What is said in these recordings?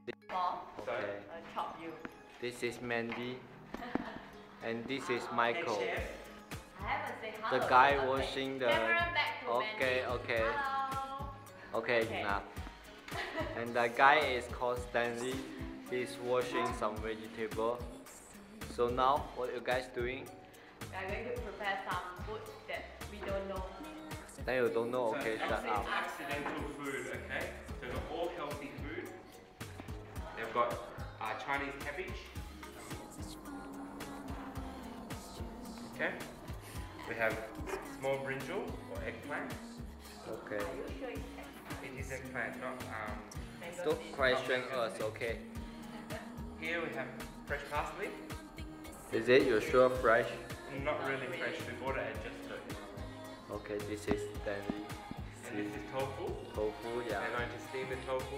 Okay. Chop you. This is Mandy. And this is Michael. I haven't said The hello. guy Okay. washing the. Camera back to Okay, Mandy. okay. Hello. Okay, enough. And the guy is called Stanley. He's washing some vegetable. So now, what you guys doing? We are going to prepare some food that we don't know. Then you don't know. Okay, so shut up. Accidental food, okay? So they're all healthy food. They've got Chinese cabbage. Okay. We have small brinjal or eggplant. Okay. Are you sure it's eggplant? It is eggplant, not Don't question us, okay? Here we have fresh parsley. Is it you sure fresh? Not really fresh. We bought it at just Okay, this is Stanley. And this is tofu. Tofu, yeah. We're going to steam the tofu.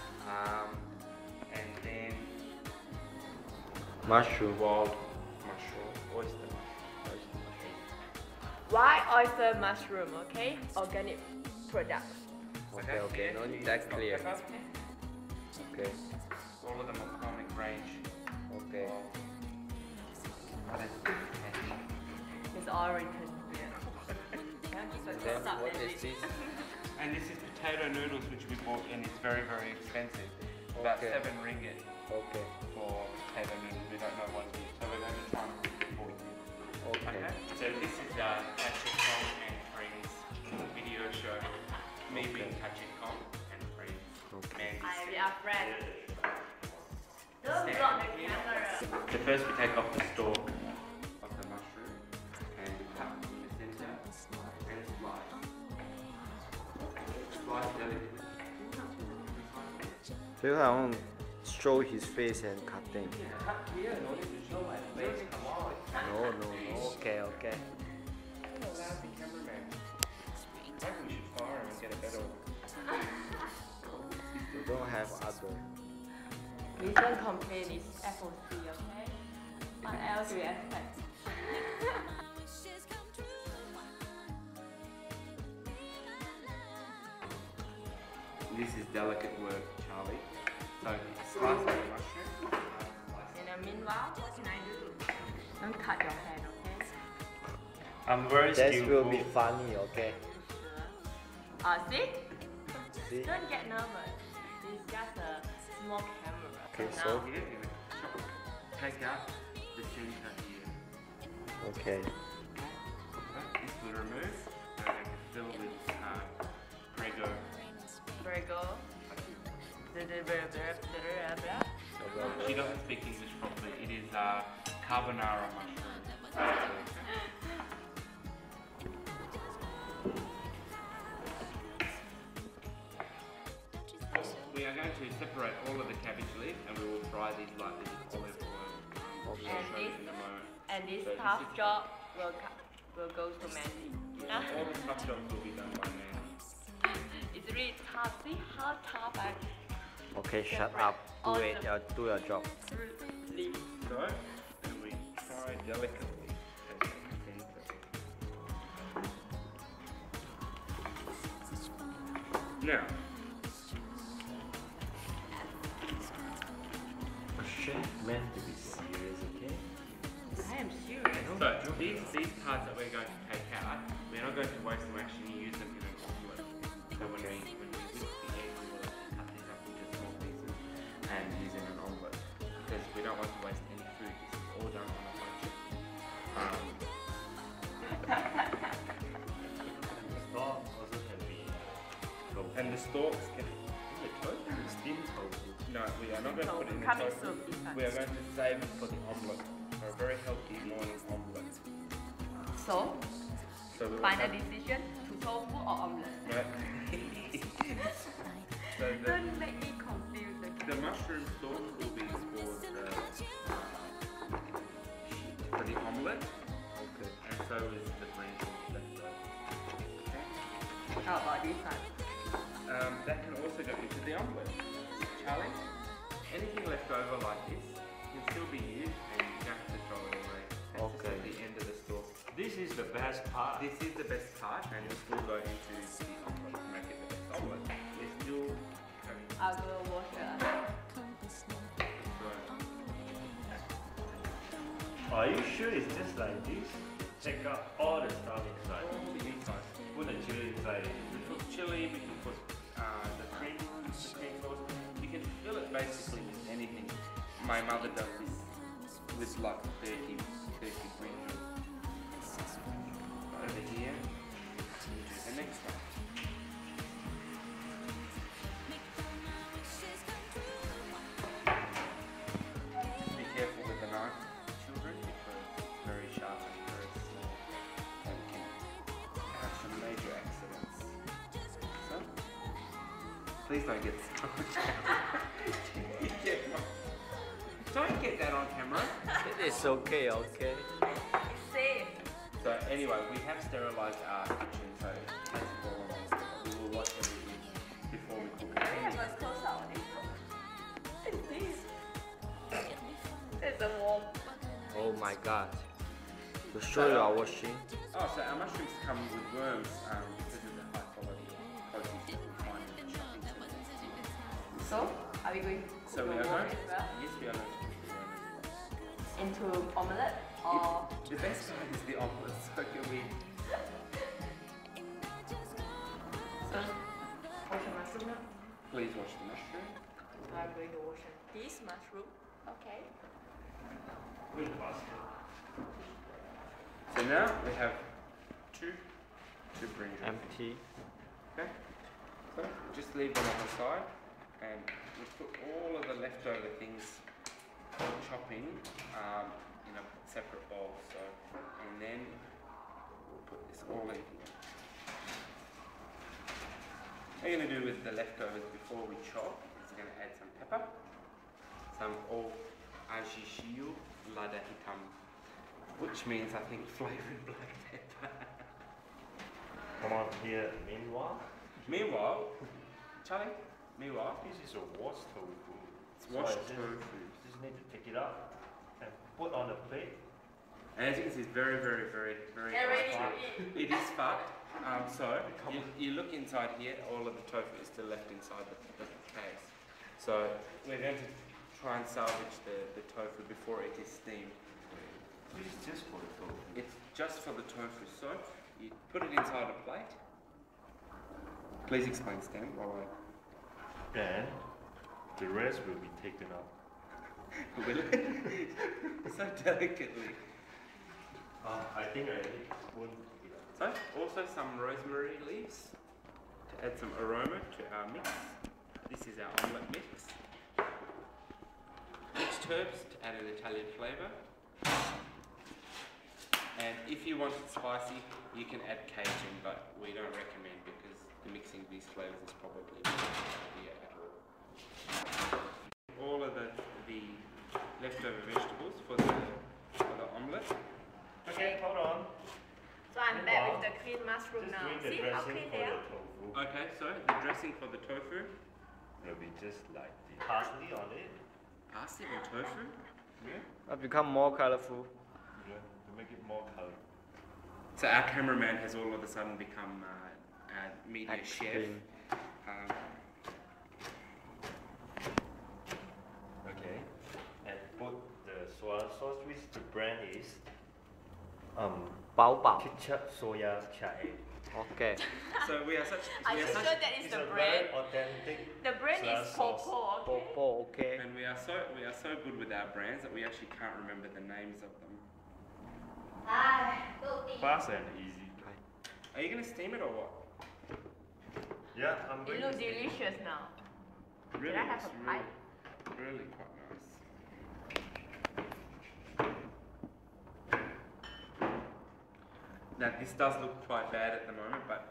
And then Mushroom. wild mushroom, oyster mushroom. Why oyster mushroom, okay? Organic products. Okay, okay, here not is that clear. pepper. Okay, All of them are common range. okay. It's all written. Then what is this? And this is potato noodles, which we bought, and it's very, very expensive. About Okay. 7 ringgit Okay, for potato noodles. We don't know what it is, so we're going to try and cook it for you. okay. So this is Tai Cheh and Friends video show. Me being Tai Cheh and Friends. Okay. Mandy. We are friends. Don't block the camera. So first we take off the stalk of the mushroom and we cut in the center and slice. Slice delicately. So I want show his face and cutting. Cut here in order to show my face. Come on. No, no, no. Okay, okay. Don't allow the cameraman. Maybe we should fire him and get a better one. You don't have other. Recent complaint is FOC, okay? What else do we expect? This is delicate work, Charlie. So slice the mushroom. In the meanwhile, what can I do? Don't cut your hand, okay? I'm very That skillful. will be funny, okay? See? See? Don't get nervous. It's just a small camera. Okay, now, so- Here, take out the center here. Okay. This will remove and fill with Prego. Virgo. She doesn't speak English properly. It is carbonara mushroom. We are going to separate all of the cabbage leaf and we will fry these lightly with olive oil. Okay. And Show you this- in a moment. And this So tough this is- job will go to Mandy. All the tough jobs will be done by Mandy. It's really tough. See how tough I Okay, shut up. Do it. Do your job. leave. So, and we fry delicately at the center. Now, A chef meant to be serious, okay? I am serious. so these parts that we're going to take out, we're not going to waste them. Actually, use them in an omelette. So when we whisk the egg, we will actually cut these up into small pieces and use in an omelette because we don't want to waste any food. This is all done on a budget. Stalk also can be tofu. And the stalks can the tofu, Steamed tofu. No, we are not going to put it in the Coming tofu. soon, this one. We are going to save it for the omelette, for a very healthy morning omelette. So, So we will final have- decision to tofu or omelette. Right. So Don't make me confused. the mushroom stalks will be for the omelette, Okay. and so is the brinjal left over. Okay. How about this one? That can also go into the omelette. Charlie, anything left over like this can still be used, and you don't have to throw it away. That's just Okay. at the end of the stalk. This is the best part. This is the best part, and it'll still go into the omelette to make it the best omelette. We're still I'll go wash it. Are you sure it's just like this? Check out all the stuff inside. All the inside. Put the chili inside. We put chili, we can put the cream sauce. You can fill it basically with anything. My mother does this with like 30 brinjal. Over here, we do the next one. Be careful with the knife, children, because it's very sharp and very small and can have some major accidents. So, please don't get stuck. Don't get that on camera. It is okay, okay. It's safe. So anyway, we have sterilized our kitchen, so it has fallen on us. We will wash everything before we cook Can we it. have a close up on this? What is this? It's a warm. Oh my god. To show you are washing. Oh, so our mushrooms come with worms because of the high quality proteins that we find in the shopping centres. So, are we going to cook So we the are worm going, as well? yes, we are going to cook the worm as well. Into omelette or... The best part is the omelette, so can we... So, wash the mushroom now. Please wash the mushroom. So I'm going to wash this mushroom. Okay. Good basket. So now we have two brinjals. Empty. Okay, so just leave them on the side and we put all of the leftover things chopping in a separate bowl. So, and then we'll put this all in here. What you're going to do with the leftovers before we chop is you're going to add some pepper, some o ajishiu lada hitam, which means I think flavoured black pepper. Come on here. Meanwhile, Charlie, This is a washed tofu. it's washed So I tofu. just need to take it out and put on the plate. And as you can see, it's very, very, very, very Get ready hard. to eat. It is fucked. So you look inside here, all of the tofu is still left inside the case. So we're going to try and salvage the tofu before it is steamed. This is just for the tofu. It's just for the tofu. So you put it inside a plate. Please explain, Stan, while And the rest will be taken out. I will so delicately. I think I need a spoon. So also some rosemary leaves to add some aroma to our mix. This is our omelette mix. Mixed herbs to add an Italian flavour. And if you want it spicy, you can add Cajun, but we don't recommend because the mixing of these flavours is probably not a good idea at all. All of the leftover vegetables for the omelette. Okay, hold on. So I'm back with the clean mushroom Just now. doing the See how dressing clean for they the are? tofu. Okay, so the dressing for the tofu. Will be just like the parsley on it. Parsley and tofu. Yeah. But become more colorful. Yeah, to make it more color. So our cameraman has all of a sudden become a media chef. Acting. Okay. And put the soy sauce, which the brand is Bao bao. ketchup soya chai. Okay. So we are such. Are We you are sure such that is It's the a brand? very authentic. The brand soya is sauce. Popo, okay? Popo, okay. and we are so good with our brands that we actually can't remember the names of them. Fast and easy. Are you gonna steam it or what? Yeah, I'm going It looks delicious now. Really, I have it's a pie? really quite nice. Now this does look quite bad at the moment, but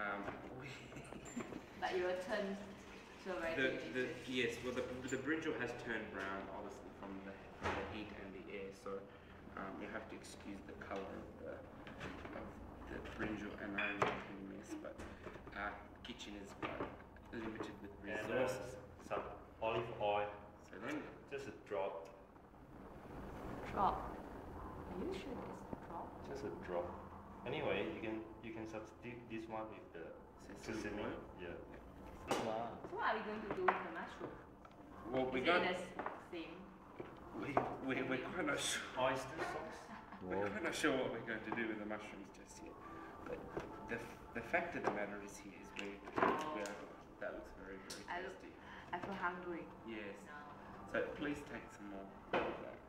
But it will turn to a very delicious. yes, well the brinjal has turned brown, obviously from the heat and the air. So you have to excuse the colour of the brinjal, and I'm making a mess. But our kitchen is quite limited with And resources. some olive oil, So then, just a drop. Drop. Are you sure it's drop? Just a drop. Anyway, you can substitute this one with the Sesame sesame. oil? Yeah. Wow. So what are we going to do with the mushroom? well, Is it the same? we're quite not sure. Oyster sauce. We're quite not sure what we're going to do with the mushrooms just yet. But the fact of the matter is here is that looks very, very tasty. I feel hungry. Yes. So please take some more of that.